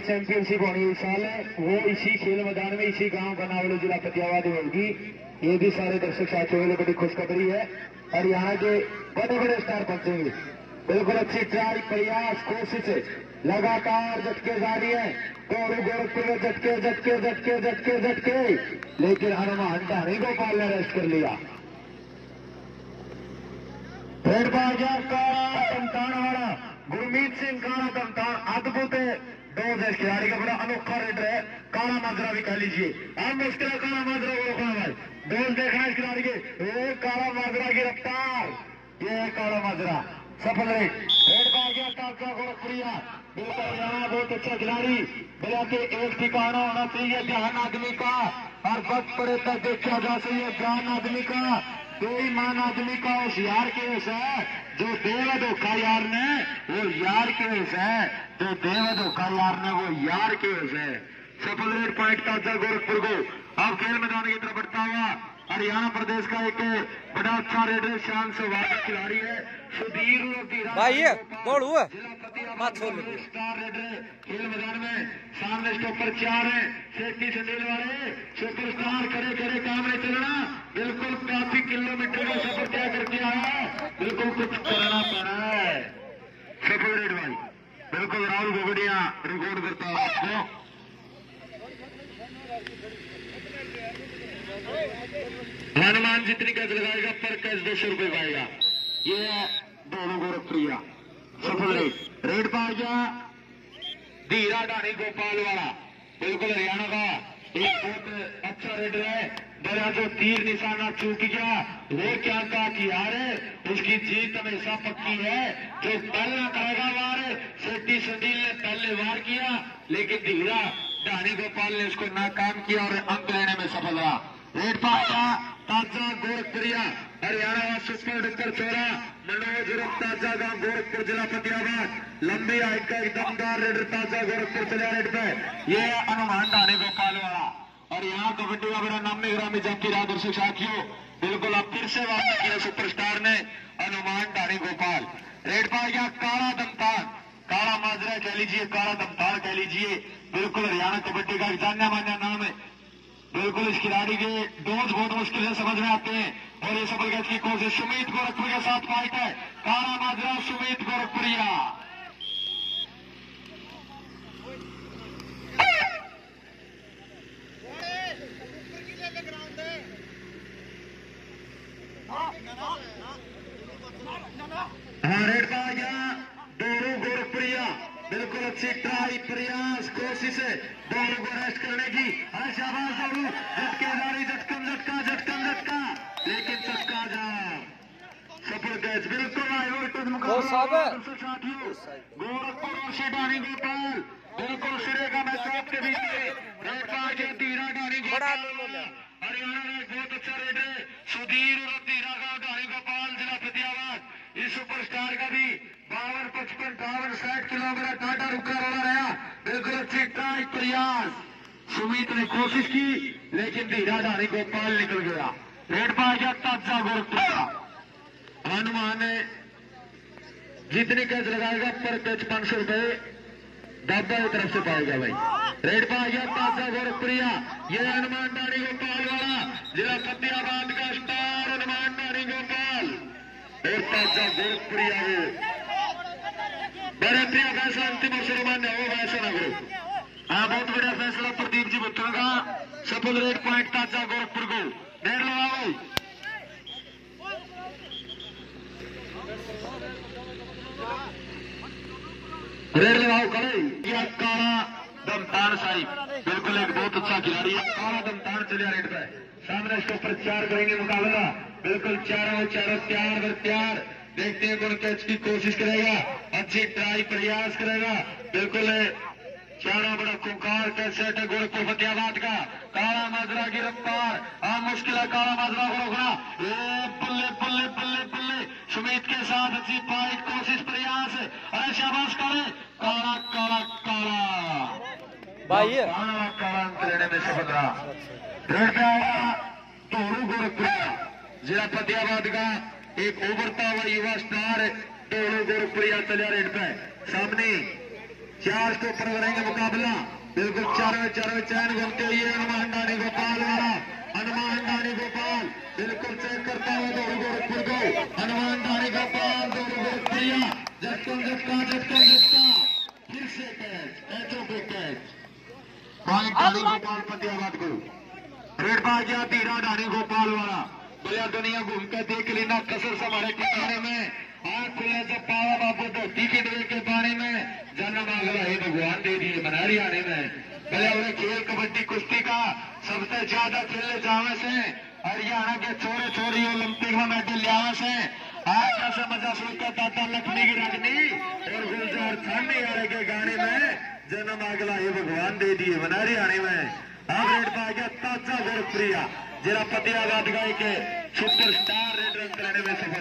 Championship होनी इस साल वो इसी खेल मैदान में इसी गांव बनावली जिला फतेहाबाद में होगी। ये भी सारे दर्शक साथियों के लिए बड़ी खुशखबरी है और यहाँ के बड़े बड़े स्टार पहुंचेंगे। बिल्कुल अच्छी ट्राई, प्रयास, कोशिश लगातार झटके जारी है। गौरव गोरखपुर में झटके झटके झटके झटके झटके, लेकिन हनुमान ढाणी गोपाल ने रेस्ट कर लिया। फिर बाजा काला तमतान वाला गुरमीत सिंह काला तमतान अद्भुत डोज है। खिलाड़ी का बड़ा अनोखा रेडर है, काला माजरा भी कह लीजिए। अब मुश्किल है काला माजरा को रोकना भाई। डोज देखना है इस खिलाड़ी के, काला माजरा की रफ्तार, ये है काला माजरा। सफल रेड पा गया ताजा गोरखपुरिया। बिल्कुल यहाँ बहुत अच्छा खिलाड़ी, बोला कि एक ठिकाना होना चाहिए ध्यान आदमी का, और वक्त पड़े तक देखा जा चाहिए ध्यान आदमी का। कोई मान आदमी का उस यार के वश है जो देव धोखा यार ने, वो यार के वश है जो देव धोखा यार ने, वो यार के वश है। सफल रेड पॉइंट ताजा गोरखपुर को। अब खेल मैदान की तरफ बढ़ता हुआ हरियाणा प्रदेश का एक बड़ा अच्छा रेडर, शान से वाला खिलाड़ी है सुधीर भाई दौड़ हुआ स्टार रेडर खेल मैदान में। सामने स्टॉपर 4 है, सेफ्टी संडेल वाले सुपरस्टार। खड़े खड़े काम नहीं चलना, बिल्कुल काफी किलोमीटर का सफर तय करके आया, बिल्कुल कुछ करना पड़ा है। सफल रेड भाई बिल्कुल राहुल गोगड़िया रिकॉर्ड करता है आपको। हनुमान जितनी कैच लगाएगा पर कैच 200 रुपए पाएगा। ये है दोनों गोरखप्रिया। सफल रेड पा गया धीरा ढाणी गोपाल वाला, बिल्कुल हरियाणा का एक बहुत अच्छा रेडर है। बड़ा जो तीर निशाना चूक गया वो क्या कहा कि यार उसकी जीत हमेशा पक्की है। जो पहला करेगा वार, सेठी संडील ने पहले वार किया, लेकिन धीरा ढाणी गोपाल ने उसको नाकाम किया और अंक लेने में सफल रहा। रेड पाया ताजा गोरखपुरिया हरियाणा का सुपर डुपर छोरा मनोज उर्फ ताजा गांव गोरखपुर जिला फतेहाबाद। लंबी हाइट का एक दमदार रेडर ताजा गोरखपुर चलिया रेड पे। ये अनुमान ढाणी गोपाल वाला, और यहाँ कबड्डी का बड़ा नामी ग्रामी जबकि रहा दर्शक साथियों। बिल्कुल अब फिर से वादा किया सुपरस्टार ने अनुमान ढाणी गोपाल। रेड पा गया काला दमतार, काला माजरा कह लीजिए, काला दमतार कह लीजिए। बिल्कुल हरियाणा कबड्डी का जाना माना नाम है। बिल्कुल इस खिलाड़ी के डोज बहुत मुश्किल से समझ में आते हैं, और ये सफल कैच की कोशिश सुमित गोरखपुर के साथ फाइट है। काला माजरा सुमित गोरखपुरिया। हाँ रेड पा गया दोनों गोरखपुरिया। बिल्कुल अच्छी ट्राई, प्रयास, कोशिश है दोनों को रेस्ट करने की। अरे शाबाश दौड़ू, झटके जारी, झटकम झटका झटकम झटका, लेकिन चटका जा। सफल कैच बिल्कुल गोरखपुर और ढाणी गोपाल, बिल्कुल सिरे का मैच आपके बीच में। रेड पा गया धीरा ढाणी गोपाल, हरियाणा में बहुत अच्छा रेड है सुधीर और धीरा का ढाणी गोपाल जिला फतेहाबाद। इस सुपरस्टार का भी 52, 55, 58, 60 किलोमीटर टाटा रुका रोला रहा। बिल्कुल अच्छी ट्राई, प्रयास, सुमित ने कोशिश की, लेकिन धीरा ढाणी गोपाल निकल गया। रेड पा गया ताजा गोरखपुर। हनुमान ने जितनी कैच लगाएगा पर कैच 500 रुपए दादा की तरफ से पाएगा भाई। रेड पा गया ताजा गोरखपुरिया। ये हनुमान ढाणी गोपाल वाला जिला फतेहाबाद का स्टार हनुमान ढाणी गोपाल और ताजा गोरखपुरिया। बड़े प्रिय फैसला अंतिम अवसर मान्य हो वैसे ना करो। हाँ बहुत बढ़िया फैसला प्रदीप जी बच्चों का। सफल रेड पॉइंट ताजा गोरखपुर को। रेड लगाओ रेड लगाओ कड़े। यह काला दमतान साहिब बिल्कुल एक बहुत अच्छा खिलाड़ी है। काला दमतान चलिया रेड पे। सामने इसके ऊपर 4 करेंगे मुकाबला। बिल्कुल चारों तैयार बर तैयार। देखते हैं कौन कैच की कोशिश करेगा, अच्छी ट्राई, प्रयास करेगा। बिल्कुल चारों बड़ा खुंखार कैच सेट है गोरखपुर फतेहाबाद का। काला माजरा की रफ्तार, मुश्किल है काला माजरा को रोकना। बल्ले बल्ले बल्ले बल्ले सुमित के साथ अच्छी फाइट, कोशिश, प्रयास। अरे शाबाश काले, काला काला काला भाई, काला काला अंक लेने में सफल रहा। रेड पे आया दोनों गोरखपुर जिला फतेहाबाद का एक उभरता हुआ युवा स्टार दोनों गोरखपुरिया चलिया रेड पे। सामने 4 स्टॉपर करेंगे मुकाबला। बिल्कुल चारों चैन घूमते हुए हनुमान डानी गोपाल वाला, हनुमान डानी गोपाल बिल्कुल चेक करता हुआ दौड़ू गोरखपुर को, हनुमान डानी गोपाल दौड़ू गोरखपुरिया, झटका फिर से कैचों पे कैच, पॉइंट डानी गोपाल फतेहाबाद को। रेड पा गया धीरा डानी गोपाल वाला, बोलिया दुनिया घूम कर देख लेना कसर से हमारे ठिकाने में, आंख खुले जब पावा बाबू धोती के डोल के बारे में, जन्म आगला हे भगवान दे दिए मनारी आने में। पहले उन्हें खेल कबड्डी कुश्ती का सबसे ज्यादा खेलने जावे से हरियाणा के छोरे छोरी ओलंपिक में मेडल लिया से, आज कैसे मजा सुनकर दादा लक्ष्मी की रगनी और गुलजार थानी आने के गाने में, जन्म आगला हे भगवान दे दिए मनारी आने में। अब रेड पा गया ताजा गोरखप्रिया, जिला फतेहाबाद गाय के सुपरस्टार रेड रन कराने में सफल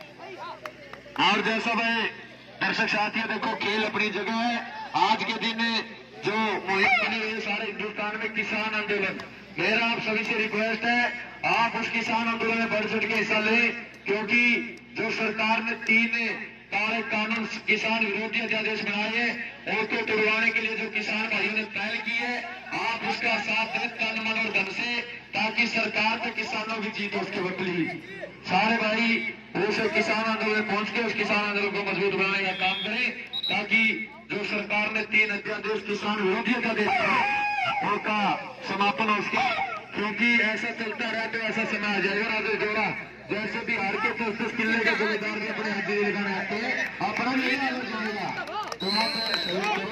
रहा। और जैसा भाई दर्शक साथियों देखो खेल अपनी जगह है। आज के दिन जो मुहिम बनी हुई है सारे हिंदुस्तान में किसान आंदोलन, मेरा आप सभी से रिक्वेस्ट है आप उस किसान आंदोलन में बढ़ चढ़ के हिस्सा लें, क्योंकि जो सरकार ने 3 काले कानून किसान विरोधी अध्यादेश बनाए हैं उनको तुड़वाने के लिए जो किसान भाइयों ने पहल की है, आप उसका साथ दें तन मन और धन से, ताकि सरकार तक किसानों की जीत हो उसके वकील सारे भाई उस किसान आंदोलन में पहुंच के उस किसान आंदोलन को मजबूत बनाने का काम करें, ताकि जो सरकार ने 3 अध्यादेश किसान विरोधी अध्यादेश उनका समापन हो सके। क्योंकि ऐसा चलता रहा तो ऐसा समय आ जाएगा राजेश जोड़ा, जैसे बिहार के 10 किले के जमींदार भी अपने हाजिरी लगाने आते हैं अपना नहीं जाएगा, तो आप सहयोग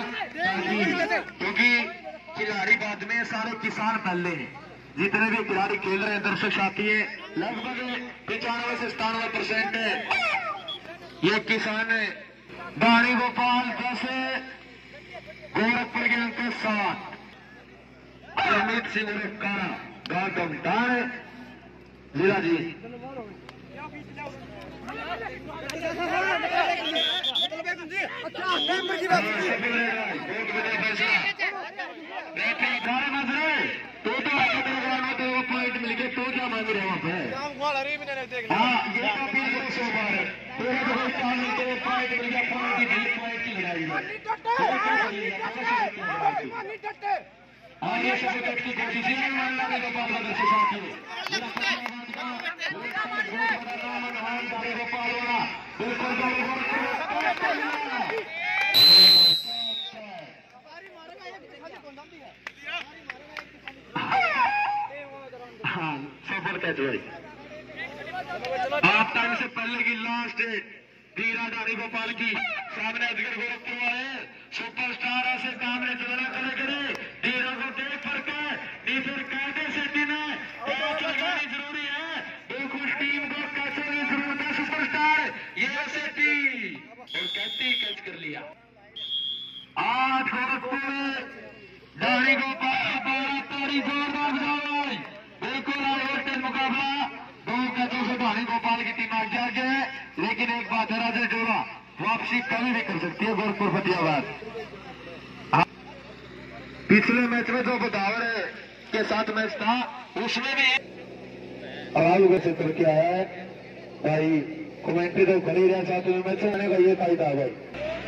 करो, क्योंकि खिलाड़ी बाद में सारे किसान पहले हैं, जितने भी खिलाड़ी खेल रहे हैं दर्शक साथी है लगभग 95 से 97% है ये किसान है। डानी गोपाल जैसे गोरखपुर के अंक 7, अमित सिंह कारा गौतम दार जिला जी तो पॉइंट मिल गए तो क्या मांग रहे हो आप? हाँ ये काफी पॉइंट मिल गया, पॉइंट की लड़ाई और ये सब की कोशिश हाँ सफल कैच भाई। आप टाइम से पहले की लास्ट धीरा डानी गोपाल की सामने अजगर गोरखपुर वाले सुपरस्टार ऐसे सामने चलना करे धीरा को देख करके फिर कायदे से टीम कैच लगानी जरूरी है, बिल्कुल टीम को कैचों की जरूरत है। सुपरस्टार ये ऐसे टीम और कैच कर लिया। आज गोरखपुर डानी गोपाल 12 तारीख जोरदार बजाओ, बिल्कुल आज मुकाबला 2 कैचों से डानी गोपाल की टीम आगे आगे है, लेकिन एक बात है राजेश जोड़ा वापसी कभी भी कर सकती है गोरखपुर फतेहाबाद। पिछले मैच में जो बदावर के साथ मैच था उसमें भी आवाज का क्षेत्र क्या है भाई, कमेंट्री तो कर ही रहा साथ में मैच होने का ये फायदा है भाई।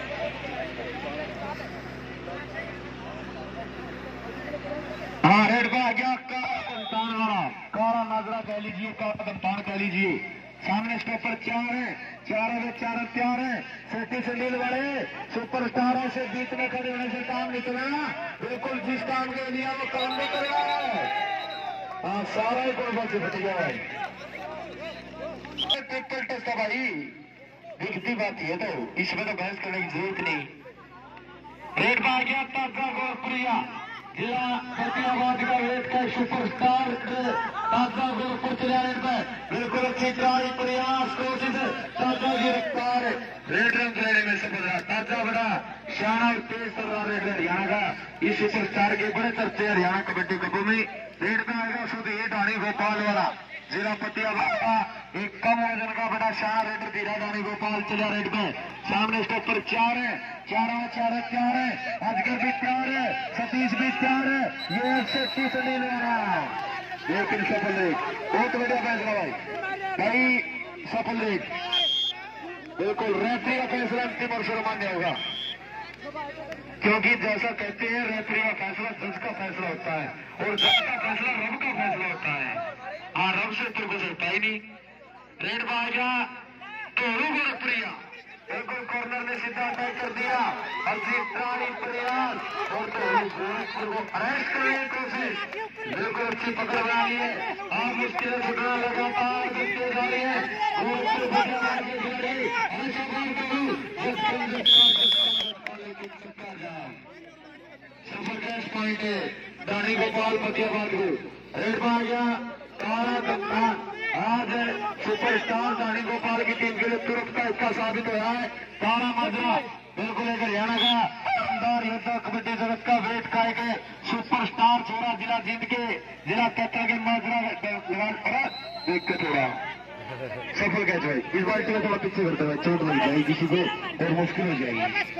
हाँ रेड पे आ गया काला वाला, काला नाजरा कह लीजिए, काला कप्तान कह लीजिए। सामने स्टॉपर 4 है, 4 में 4 तैयार है, सेठी संडील वाले सुपरस्टार है से बीच में खड़े होने से काम निकला, बिल्कुल जिस काम के लिए वो काम नहीं कर रहा है। हाँ सारा ही कोई से फट गया भाई, ट्रिपल टेस्ट था भाई, दिखती बात है तो इसमें तो बहस करने की जरूरत नहीं। रेड में आ गया ताजा गोरखपुरिया, जिला फतेहाबाद का रेड का सुपरस्टार ताजा गोरखपुर चला रेड में, बिल्कुल अच्छी ट्राई प्रयास कोशिश ताजा गिरफ्तार रेड रन लेने में सफल रहा। ताजा बड़ा शाना और तेज कर रहा रेड हरियाणा का, इस सुपरस्टार के बड़े चर्चे हरियाणा कबड्डी कपों में। रेड में आएगा सुधीर डानी गोपाल वाला, जिला फतेहाबाद का एक कम वजन का बड़ा शान रेडर धीरा डानी गोपाल चला रेड में। सामने स्टॉपर 4 है, 4 तैयार है, अजगर भी तैयार है, सतीश भी तैयार है, ये सेठी से नहीं ले रहा, लेकिन सफल रेड बहुत बढ़िया फैसला भाई सफल रेड, बिल्कुल रेफरी का फैसला अंतिम और सर्वमान्य होगा। क्योंकि जैसा कहते हैं रेफरी का फैसला जज का फैसला होता है और जज का फैसला रब का फैसला होता है। हाँ, रब से तो कुछ होता ही नहीं। रेड बाजा धोलू गोरखपुरिया बिल्कुल कॉर्नर में सीधा अटैक कर दिया। हरजीत रानी प्रयास और धोलू गोरखपुर को अरेस्ट करने की कोशिश, बिल्कुल अच्छी पकड़ बना ली है। आप मुश्किलें छुटना लगातार देखते जा रही है। जबरदस्त पॉइंट है दानी गोपाल फतेहाबाद को। रेड बाजा काला कप्तान आज सुपरस्टार दानी गोपाल की टीम के लिए तुरंत का हिस्सा साबित हुआ है। काला माजरा बिल्कुल एक हरियाणा का शानदार योद्धा, कबड्डी जगत का वेट का एक सुपरस्टार छोड़ा, जिला जीत के जिला कत्ता के माजरा देख के थोड़ा सफल कैच भाई। इस बार के थोड़ा पीछे करते हुए चोट लग जाएगी किसी को और मुश्किल हो जाएगी।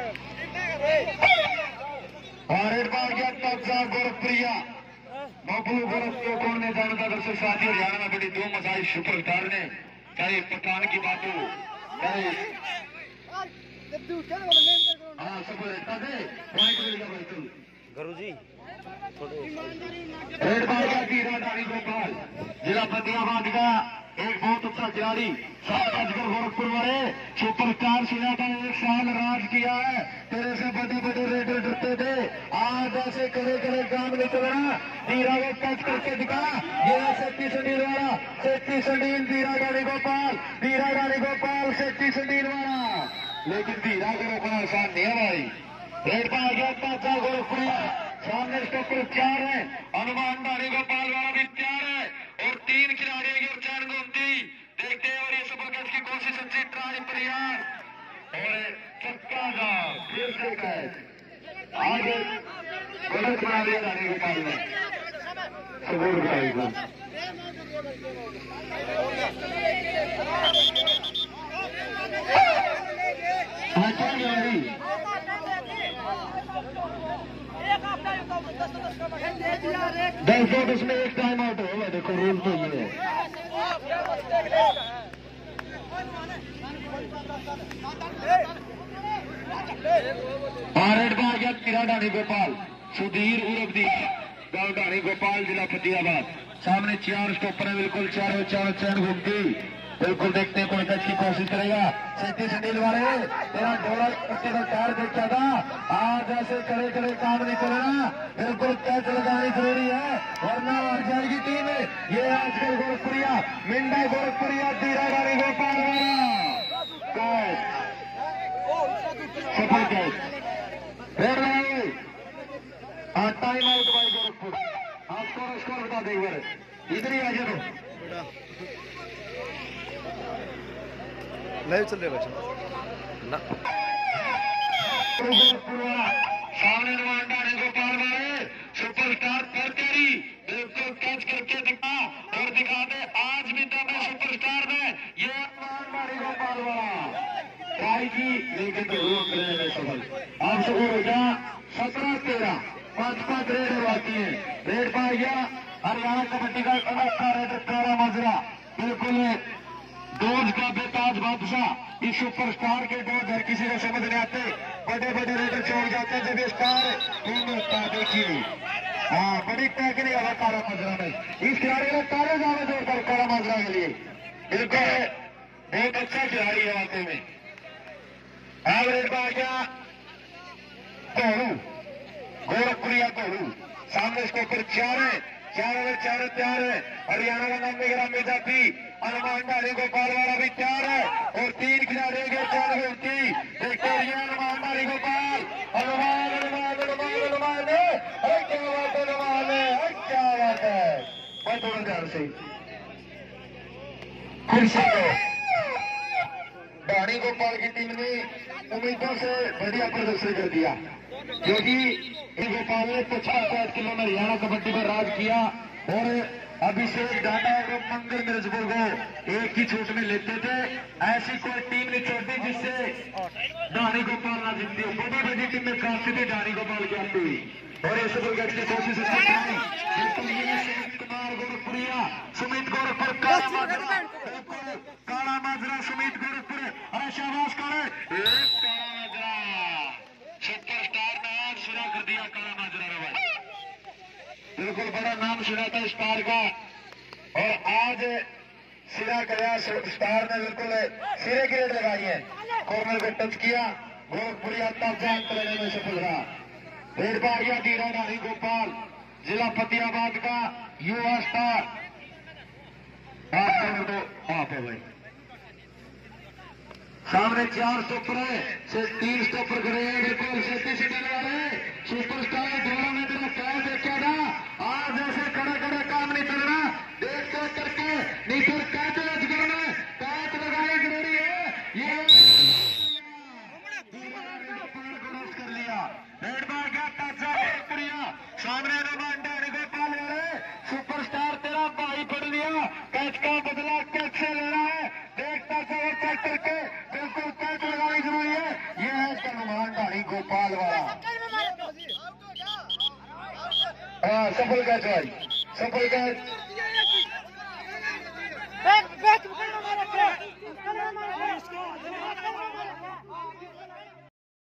और रेड बार गया कब्जा गोरखपुरिया मकबूल गोरखपुर को ने जानता दर्शक साथी हरियाणा में बड़ी दो मसाइल सुपरस्टार ने, चाहे पठान की बात हो चाहे पॉइंट मिल गया बिल्कुल गुरु जी। रेड बार गया धीरा दानी गोपाल जिला फतेहाबाद का एक बहुत अच्छा खिलाड़ी। अजगर गोरखपुर वाले सुपरस्टार सुजाता ने 1 साल राज किया है, तेरे से बड़े बड़े रेडर डरते थे, आज ऐसे करे करे काम नहीं चल रहा। धीरा को टच करके दिखा, ये सेट्टी संडील वाला, सेट्टी संडील धीरा रानी गोपाल, धीरा रानी गोपाल सेट्टी संडील वाला, लेकिन धीरा को रोकना आसान नहीं है भाई। रेड पा गया ताजा गोरखपुरिया, सामने स्टॉपर 4 है, हनुमान दानी गोपाल वाला भी 4 है और 3 खिलाड़ी और 4 गोमती देखते हैं। और ये सुपर कैच की कोशिश अच्छी ट्राई प्रयास और चक्का जा फिर से कैच आगे गलत बना दिया दानी गोपाल ने सबूर का दस दो उसमें एक टाइम आउट होगा। देखो रूल तो ये है। रेड बार गया तिरा डानी गोपाल, सुधीर उर्फ दी गांव डानी गोपाल जिला फतेहाबाद। सामने 4 स्टॉपर है, बिल्कुल चारों चैन घूमती, बिल्कुल देखते हैं कौन कैच की कोशिश करेगा। सेठी संडील वाले तेरा डोला पट्टे का टायर देखा था, आज ऐसे करे करे काम नहीं चल रहा, बिल्कुल कैच लगानी जरूरी है वरना हार जाएगी टीम। ये आजकल गोरखपुरिया मिंडा गोरखपुरिया धीरा रानी गोपाल कैच सफल catch. Time out by Gorakhpur. आप स्कोर बता दें इधर ही आ जाओ। लाइव चल रहा है ना। सामने डानी गोपाल वाले सुपरस्टार परतेरी बिल्कुल कैच करके दिखा और दिखा दे आज भी दम सुपरस्टार में। ये डानी गोपाल वाला ट्राई की लेकिन सफल। आप सफल हो गया 17-13 5-5 रेड बाकी है। रेड पा गया हरियाणा कबड्डी का अनोखा रेडर काला माजरा, बिल्कुल डोज का बेताज बादशाह। इस सुपरस्टार के डोज हर किसी को समझ नहीं आते, बड़े बड़े रेडर छोड़ जाते हैं जब ये स्टार कौन होता है। देखिए हाँ बड़ी टैकलिंग है काला माजरा में। इस खिलाड़ी का तारे जाने जोड़कर काला माजरा के लिए बिल्कुल बहुत अच्छा खिलाड़ी है वाकई में। एवरेज आ गया कोहू गोरखपुरिया कोहू, सामने इसके ऊपर 4 है, 4 तैयार है। हरियाणा का नाम मेरा जाती हनुमान डाली गोपाल वाला भी 4 है और 3 खिलाड़ी के 4 व्यक्ति देखते हैं। हनुमान डाली गोपाल हनुमान हनुमान हनुमान हनुमान क्या बात है, हनुमान है क्या बात है। बहुत थोड़ा ध्यान से फिर से दानी गोपाल की टीम ने उम्मीदों से बढ़िया प्रदर्शन कर दिया, क्योंकि गोपाल ने 55 किलो में हरियाणा कबड्डी पर राज किया और अभिषेक डाटा और मंगल मिर्जपुर को एक ही छूट में लेते थे। ऐसी कोई टीम नहीं छोड़ती जिससे दानी गोपाल ना जीतती हो। बड़ी बड़ी टीम में काफी थी दानी गोपाल की आती हुई और ये सफल कैच की कोशिश सुमित कुमार गोरखपुरिया, सुमित गोरखपुर काला माजरा सुमित गोरखपुर। अरे शाबाश करे काला माजरा नाम सुना था स्टार का, और आज सिरा गया। स्टार ने बिल्कुल सिरे की रेड लगाई है, कॉर्नर को टच किया, गोरखपुरिया कब्जा लेने में सफल रहा। रेड पा गया धीरा डानी गोपाल, जिला फतेहाबाद का युवा स्टार। आप है भाई, सामने 4 स्टॉपर है, 3 स्टॉपर खड़े हैं, बिल्कुल सेफ्टी से डरे वाले सुपरस्टार द्वारा में तेरा क्या देखा था आज, ऐसे खड़ा खड़ा काम नहीं चल रहा, देख देख करके नहीं फिर कैच में कैच लगानी जरूरी है। ये कर लिया, रेड बार का ताजा गोरखपुरिया, सामने गोपाल वाले सुपरस्टार तेरा भाई पड़ लिया, कैच का बदला कैच से ले रहा है, देखता चलो चेक करके बिल्कुल कैच लगानी जरूरी है। ये है इसका नुमान ढाणी गोपाल वाला। हाँ सफल कैच भाई, सफल कैच।